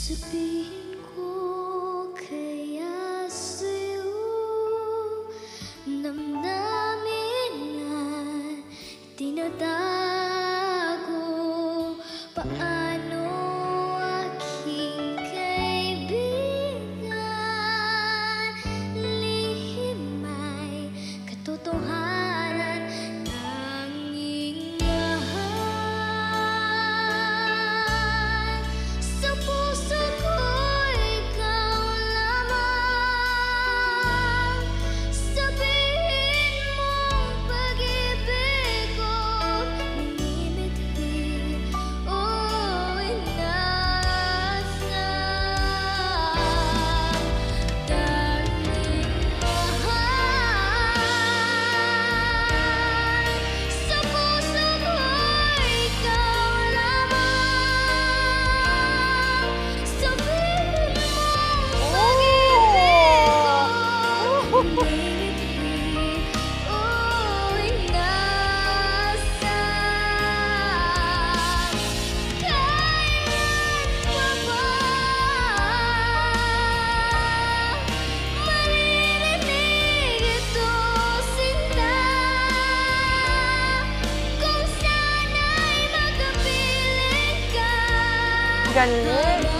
Sabihin ko kaya sa'yo, damdamin na tinatago. Paano aking kaibigan, lihim ay katotohanan, tanging mahal. Sa puso ko ikaw lamang, sabihin mong pag-ibig ko minimithi o inasam. Tanging mahal, sa puso ko ikaw lamang, sabihin mong pag-ibig ko minimithi o inasam. Kailan pa ba maririnig ito, sinta? Kung sana'y makapiling ka, Galing.